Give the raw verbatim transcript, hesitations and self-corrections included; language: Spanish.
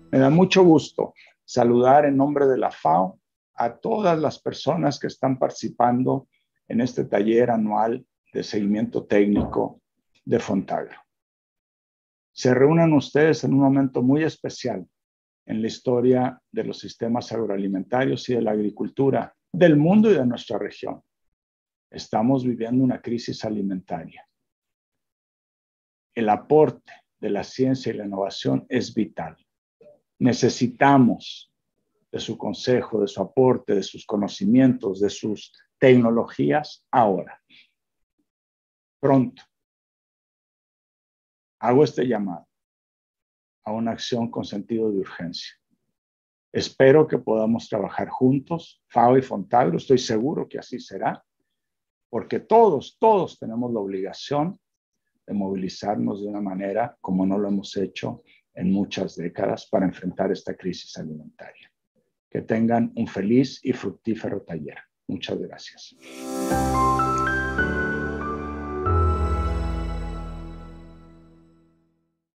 Me da mucho gusto saludar en nombre de la FAO a todas las personas que están participando en este taller anual de seguimiento técnico de Fontagro. Se reúnen ustedes en un momento muy especial en la historia de los sistemas agroalimentarios y de la agricultura del mundo y de nuestra región. Estamos viviendo una crisis alimentaria. El aporte de la ciencia y la innovación es vital. Necesitamos de su consejo, de su aporte, de sus conocimientos, de sus tecnologías ahora. Pronto. Hago este llamado a una acción con sentido de urgencia. Espero que podamos trabajar juntos, FAO y Fontagro, estoy seguro que así será, porque todos, todos tenemos la obligación de movilizarnos de una manera como no lo hemos hecho en muchas décadas para enfrentar esta crisis alimentaria. Que tengan un feliz y fructífero taller. Muchas gracias.